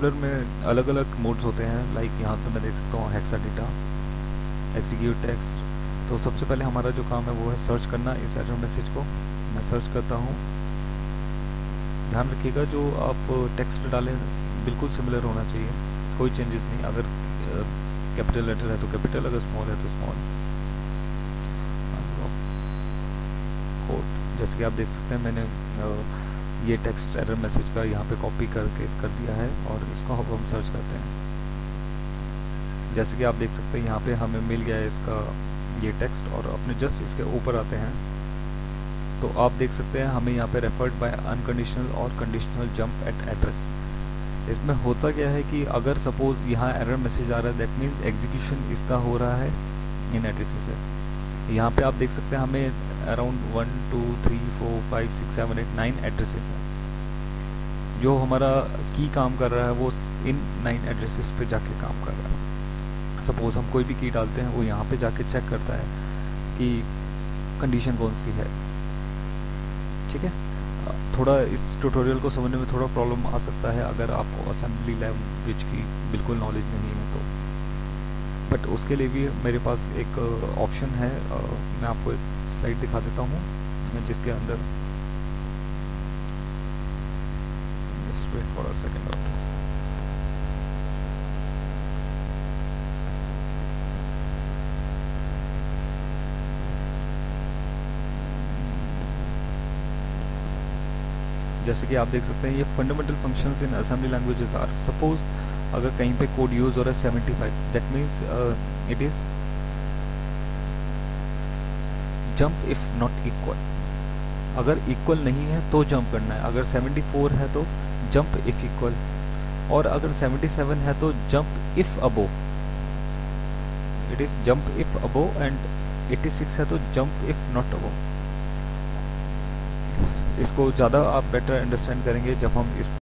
में अलग अलग मोड्स होते हैं, लाइक यहाँ पे मैं देख सकता हूँ हेक्साडेटा, एग्जीक्यूट टेक्स्ट। तो सबसे पहले हमारा जो काम है वो है सर्च करना इस एरर मैसेज को। मैं सर्च करता हूँ। ध्यान रखिएगा जो आप टेक्स्ट डालें बिल्कुल सिमिलर होना चाहिए, कोई चेंजेस नहीं। अगर कैपिटल लेटर है तो कैपिटल, अगर स्मॉल है तो स्मॉल। कोड जैसे कि आप देख सकते हैं मैंने ये टेक्स्ट एरर मैसेज का यहाँ पे कॉपी करके कर दिया है और इसको अब हम सर्च करते हैं। जैसे कि आप देख सकते हैं यहाँ पे हमें मिल गया है इसका ये टेक्स्ट, और अपने जस्ट इसके ऊपर आते हैं तो आप देख सकते हैं हमें यहाँ पे रेफर्ड बाय अनकंडीशनल और कंडीशनल जंप एट एड्रेस। इसमें होता क्या है कि अगर सपोज यहाँ एरर मैसेज आ रहा है, दैट मीन्स एग्जीक्यूशन इसका हो रहा है इन एड्रेस से। यहाँ पे आप देख सकते हैं हमें अराउंड 1 2 3 4 5 6 7 8 9 एड्रेसेस हैं। जो हमारा की काम कर रहा है वो इन 9 एड्रेसेस पे जाके काम कर रहा है। सपोज हम कोई भी की डालते हैं वो यहाँ पे जाके चेक करता है कि कंडीशन कौन सी है। ठीक है, थोड़ा इस ट्यूटोरियल को समझने में थोड़ा प्रॉब्लम आ सकता है अगर आपको असेंबली लैंग्वेज की बिल्कुल नॉलेज नहीं है तो, बट उसके लिए भी मेरे पास एक ऑप्शन है। मैं आपको एक स्लाइड दिखा देता हूँ जिसके अंदर, just wait for a second. जैसे कि आप देख सकते हैं ये fundamental functions in assembly languages are, suppose अगर कहीं पे कोड यूज हो रहा है 75, that means it is jump if not equal. अगर इक्वल नहीं है तो जंप करना है, अगर 74 है तो जंप इफ इक्वल, और अगर 77 है तो jump if above. It is jump if above, and 86 है तो जंप इफ नॉट अबोव। इसको ज़्यादा आप बेटर अंडरस्टैंड करेंगे जब हम इस